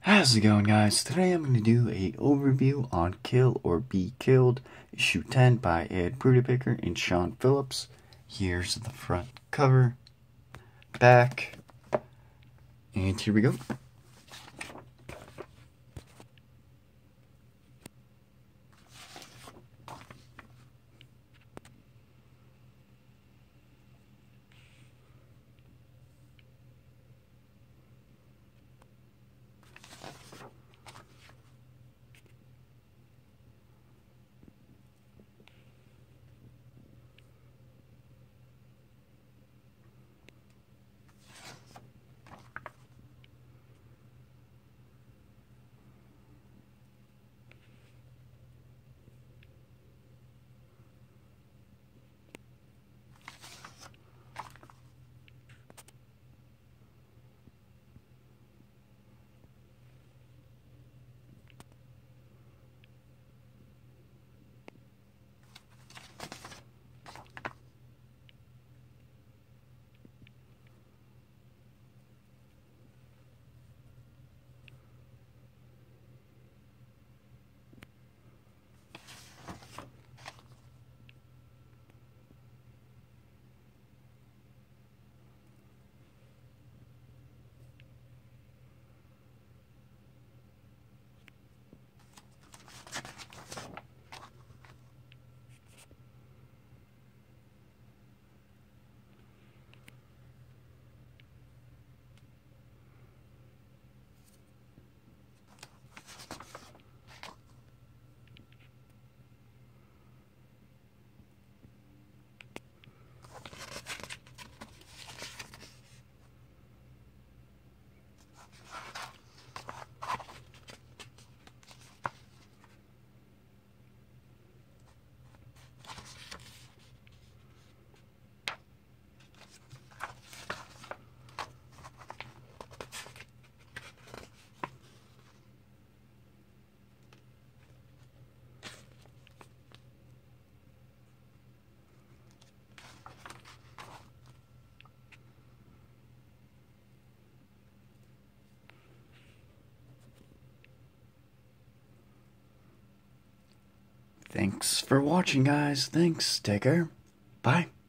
How's it going, guys? Today I'm going to do a overview on Kill or Be Killed, issue 10 by Ed Brubaker and Sean Phillips. Here's the front cover, back, and here we go. Thanks for watching, guys. Thanks. Take care. Bye.